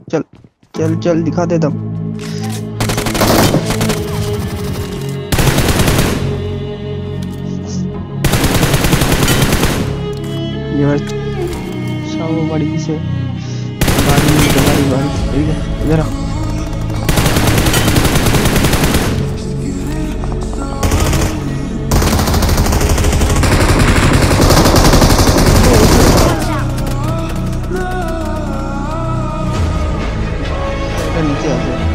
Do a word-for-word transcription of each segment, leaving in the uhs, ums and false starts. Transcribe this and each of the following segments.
चल चल चल दिखा दे दम। ये बस अच्छा वो बड़ी से गाड़ी गाड़ी गाड़ी इधर आ। नीचे आ जाओ।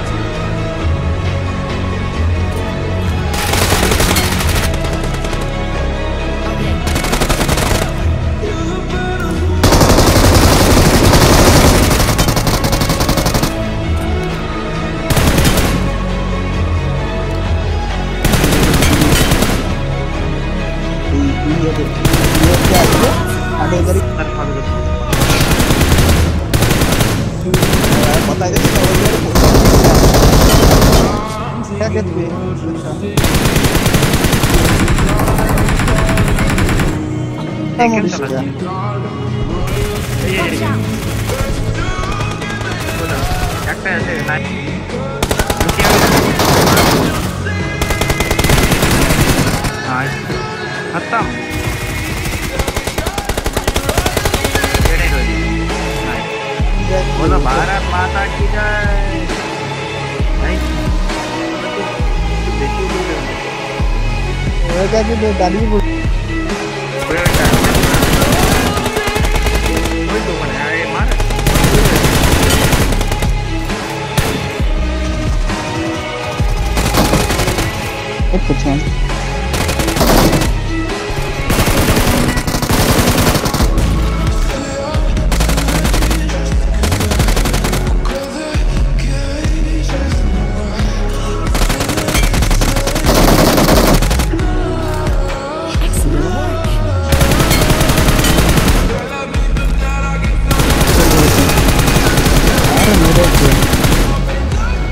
ये ये क्या है? आगे इधर ही पता है क्या कहते हैं একটা আছে নাই नाइस खत्म रेडी रेडी नाइस बोलो भारत माता की जय नाइस वो क्या कि दो दादी बोल कोई तो बना है मार एक कुछ है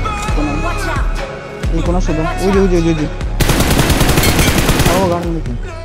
कोना सुधा उजे उजे उजे ओ गाड़ी में